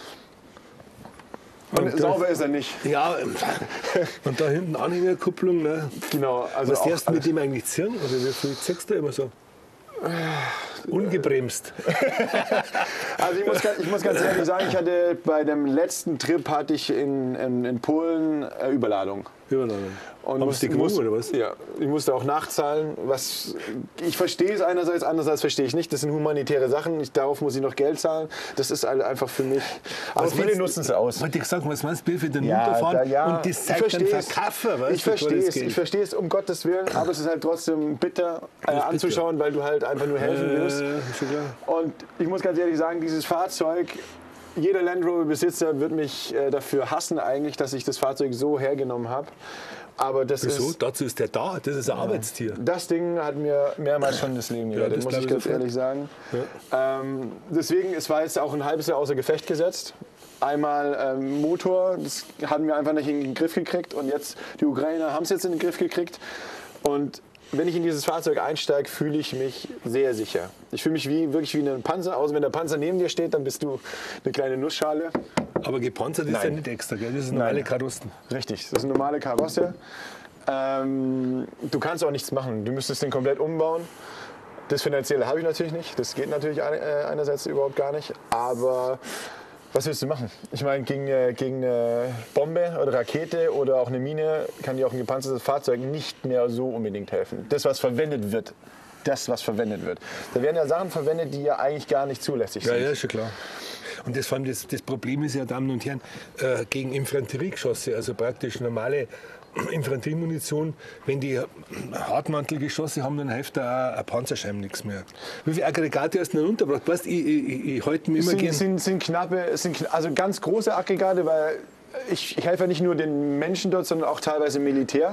Und, Und sauber das- ist er nicht. Ja, und da hinten Anhängerkupplung. Ne? Genau. Also Was auch darfst du mit alles- dem eigentlich ziehen? Oder wie viel ziehst du immer so? Ungebremst. Also ich muss, ganz- ich muss ganz ehrlich sagen, ich hatte bei dem letzten Trip hatte ich in, in, in Polen äh, Überladung. Überladung. Und Haben muss- sie die gewogen, muss- oder was? Ja, ich musste auch nachzahlen. Was, ich verstehe es einerseits, andererseits verstehe ich nicht. Das sind humanitäre Sachen. Ich, darauf muss ich noch Geld zahlen. Das ist halt einfach für mich. Aber Was viele meinst- nutzen es aus. Wollte ich gesagt, was meinst du, für den Ja, runterfahren da- ja, und die ich Zeit dann verstehe es. verkaufen? weißt Ich du, verstehe teures es, Geld. ich verstehe es um Gottes Willen, aber es ist halt trotzdem bitter äh, bitter. anzuschauen, weil du halt einfach nur helfen Äh, willst. schon klar. Und ich muss ganz ehrlich sagen, dieses Fahrzeug, jeder Land Rover Besitzer wird mich äh, dafür hassen eigentlich, dass ich das Fahrzeug so hergenommen habe. Aber das Wieso? ist, Dazu ist der da. Das ist ein Arbeitstier. das Ding hat mir mehrmals schon das Leben gerettet, das muss glaub ich ich ganz sofort. ehrlich sagen. Ähm, deswegen, es war jetzt auch ein halbes Jahr außer Gefecht gesetzt. Einmal ähm, Motor, das hatten wir einfach nicht in den Griff gekriegt und jetzt, die Ukrainer haben es jetzt in den Griff gekriegt. Und wenn ich in dieses Fahrzeug einsteige, fühle ich mich sehr sicher. Ich fühle mich wie, wirklich wie ein Panzer, außer wenn der Panzer neben dir steht, dann bist du eine kleine Nussschale. Aber gepanzert ist Nein. ja nicht extra, gell? Das ist normale Nein. Karossen. Richtig, das ist eine normale Karosse. Ähm, du kannst auch nichts machen, du müsstest den komplett umbauen. Das Finanzielle habe ich natürlich nicht, das geht natürlich ein- äh, einerseits überhaupt gar nicht, aber was willst du machen? Ich meine, gegen, äh, gegen eine Bombe oder Rakete oder auch eine Mine kann dir auch ein gepanzertes Fahrzeug nicht mehr so unbedingt helfen. Das, was verwendet wird, das, was verwendet wird. Da werden ja Sachen verwendet, die ja eigentlich gar nicht zulässig Ja, sind. ja, schon klar. Und das, vor allem das, das Problem ist ja, Damen und Herren, äh, gegen Infanteriegeschosse, also praktisch normale Infanteriemunition, wenn die Hartmantelgeschosse haben, dann hilft da auch ein Panzerscheiben nichts mehr. Wie viele Aggregate hast du denn untergebracht? Weißt, ich, ich, ich halte mich immer sind, gern. sind, sind knappe, sind also ganz große Aggregate, weil ich, ich helfe ja nicht nur den Menschen dort, sondern auch teilweise Militär.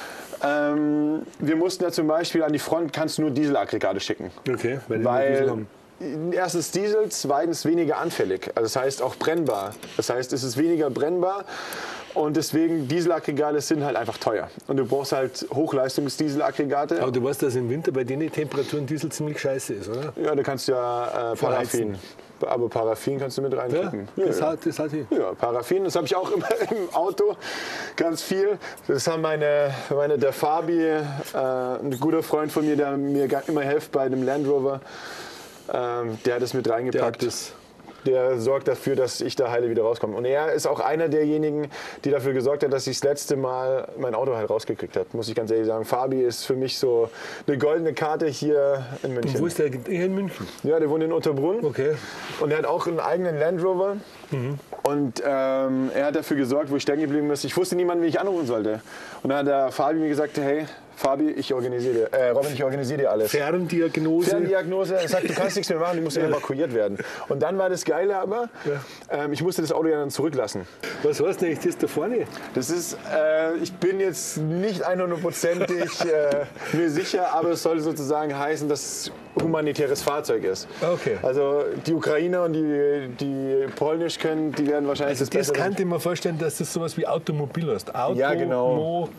Ähm, wir mussten ja zum Beispiel an die Front, kannst du nur Dieselaggregate schicken. Okay, weil, weil Diesel haben. Erstens Diesel, zweitens weniger anfällig. Also das heißt auch brennbar. Das heißt, es ist weniger brennbar. Und deswegen, Dieselaggregate sind halt einfach teuer. Und du brauchst halt Hochleistungs-Dieselaggregate. Aber du weißt, dass im Winter bei den Temperaturen Diesel ziemlich scheiße ist, oder? Ja, du kannst ja äh, Paraffin. Aber Paraffin kannst du mit reinkriegen. Ja, das, ja, hat, das hat ich. Ja, Paraffin, das habe ich auch immer im Auto, ganz viel. Das haben meine, meine der Fabi, äh, ein guter Freund von mir, der mir immer hilft bei dem Land Rover, ähm, der hat das mit reingepackt. Der, das der sorgt dafür, dass ich da heile wieder rauskomme. Und er ist auch einer derjenigen, die dafür gesorgt hat, dass ich das letzte Mal mein Auto halt rausgekriegt habe, muss ich ganz ehrlich sagen. Fabi ist für mich so eine goldene Karte hier in München. Und wo ist der? Hier in München? Ja, der wohnt in Unterbrunn. Okay. Und er hat auch einen eigenen Land Rover. Mhm. Und ähm, er hat dafür gesorgt, wo ich stecken geblieben bin. Ich wusste niemanden, wie ich anrufen sollte. Und dann hat der Fabi mir gesagt, hey, Fabi, ich organisiere dir, äh, Robin, ich organisiere dir alles. Ferndiagnose. Ferndiagnose. Er sagt, du kannst nichts mehr machen, du musst ja evakuiert werden. Und dann war das Geile aber, ja. ähm, ich musste das Auto ja dann zurücklassen. Was heißt denn das da vorne? Das ist, äh, ich bin jetzt nicht hundertprozentig äh, mir sicher, aber es soll sozusagen heißen, dass es ein humanitäres Fahrzeug ist. Okay. Also die Ukrainer und die, die Polnisch können, die werden wahrscheinlich also das das kann ich mir vorstellen, dass das sowas wie Automobil hast. Auto, ja, genau. Mo,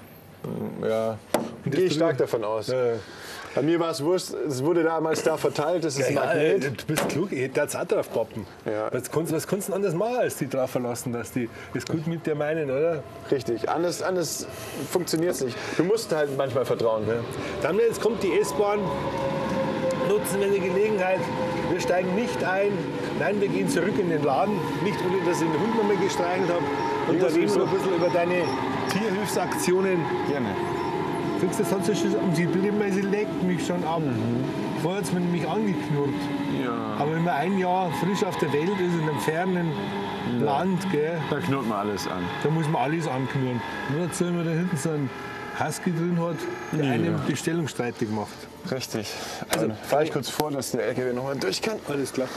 ja, gehe ich stark davon aus. Ja. Bei mir war es wurscht, es wurde damals da verteilt, das ist ja, ein Magnet. Ja, du bist klug, ich hätte jetzt auch drauf poppen. Ja. Was kannst, was kannst du denn anders machen, als die drauf verlassen, dass die es gut mit dir meinen, oder? Richtig, anders, anders funktioniert es nicht. Du musst halt manchmal vertrauen. Ja. Dann jetzt kommt die S-Bahn, nutzen wir die Gelegenheit, wir steigen nicht ein, nein, wir gehen zurück in den Laden, nicht ohne, dass ich den Hund nochmal gestreichelt habe. Und da reden wir ein bisschen über deine Tierhilfsaktionen. Gerne. Kriegst du das sonst schon um sie bleiben, weil sie leckt mich schon ab. Mhm. Vorher hat es mir nämlich angeknurrt. Ja. Aber wenn man ein Jahr frisch auf der Welt ist, in einem fernen ja. Land, gell, da knurrt man alles an. Da muss man alles anknurren. Nur dazu, wenn man da hinten so einen Husky drin hat, der ja. einem die Stellung streitig macht. Richtig. Also fahre ich kurz vor, dass der L K W noch mal durch kann. Alles klar.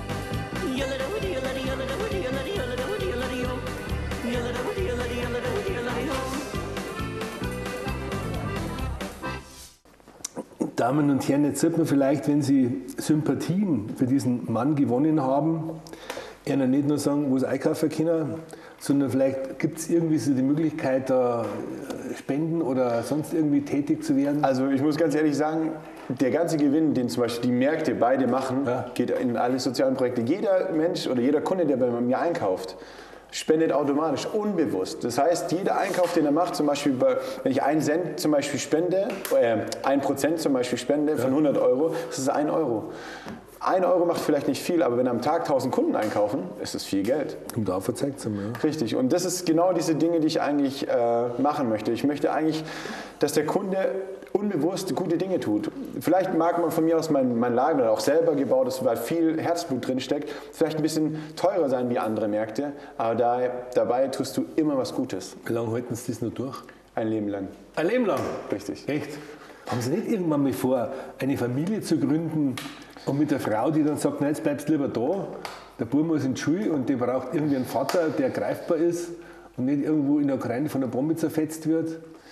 Damen und Herren, jetzt sollte man vielleicht, wenn Sie Sympathien für diesen Mann gewonnen haben, einer nicht nur sagen, wo es einkaufen können, sondern vielleicht gibt es irgendwie so die Möglichkeit, da spenden oder sonst irgendwie tätig zu werden? Also ich muss ganz ehrlich sagen, der ganze Gewinn, den zum Beispiel die Märkte beide machen, ja. geht in alle sozialen Projekte. Jeder Mensch oder jeder Kunde, der bei mir einkauft, spendet automatisch, unbewusst. Das heißt, jeder Einkauf, den er macht, zum Beispiel, bei, wenn ich einen Cent zum Beispiel spende, äh, ein Prozent zum Beispiel spende von hundert Euro, das ist ein Euro. Ein Euro macht vielleicht nicht viel, aber wenn am Tag tausend Kunden einkaufen, ist es viel Geld. Kommt auch verzeigt zu mir. Richtig. Und das ist genau diese Dinge, die ich eigentlich äh, machen möchte. Ich möchte eigentlich, dass der Kunde unbewusst gute Dinge tut. Vielleicht mag man von mir aus mein, mein Lager auch selber gebaut ist, weil viel Herzblut drin steckt, vielleicht ein bisschen teurer sein wie andere Märkte, aber da, dabei tust du immer was Gutes. Wie lange halten Sie das noch durch? Ein Leben lang. Ein Leben lang? Richtig. Echt? Haben Sie nicht irgendwann mal vor, eine Familie zu gründen und mit der Frau, die dann sagt, nein, jetzt bleibst du lieber da, der Bub muss in die Schule und der braucht irgendwie einen Vater, der greifbar ist und nicht irgendwo in der Ukraine von einer Bombe zerfetzt wird?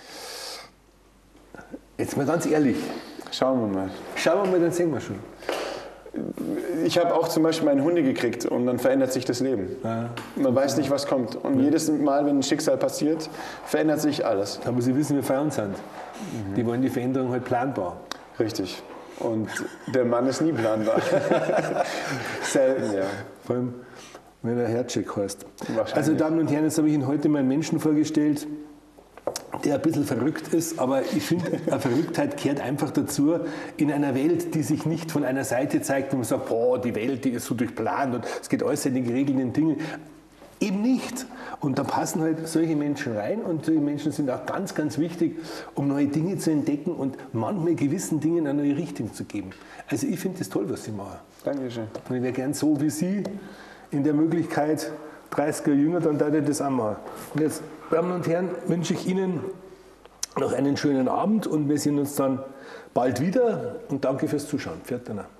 Jetzt mal ganz ehrlich. Schauen wir mal. Schauen wir mal, dann sehen wir schon. Ich habe auch zum Beispiel meine Hunde gekriegt und dann verändert sich das Leben. Ja. Man weiß nicht, was kommt. Und ja. jedes Mal, wenn ein Schicksal passiert, verändert sich alles. Aber Sie wissen, wie Frauen sind. Mhm. Die wollen die Veränderung halt planbar. Richtig. Und der Mann ist nie planbar. Selten, ja. Vor allem, wenn er Herzcheck heißt. Also, Damen und Herren, jetzt habe ich Ihnen heute mal einen Menschen vorgestellt, der ein bisschen verrückt ist, aber ich finde, eine Verrücktheit gehört einfach dazu, in einer Welt, die sich nicht von einer Seite zeigt, wo man sagt, boah, die Welt, die ist so durchplant und es geht alles in die geregelten Dinge. eben nicht. Und da passen halt solche Menschen rein und solche Menschen sind auch ganz, ganz wichtig, um neue Dinge zu entdecken und manchmal gewissen Dingen eine neue Richtung zu geben. Also ich finde das toll, was Sie machen. Dankeschön. Und ich wäre gern so wie Sie in der Möglichkeit, dreißig Jahre jünger, dann würde ich das auch machen. Und jetzt, Damen und Herren, wünsche ich Ihnen noch einen schönen Abend und wir sehen uns dann bald wieder und danke fürs Zuschauen. Vielen Dank.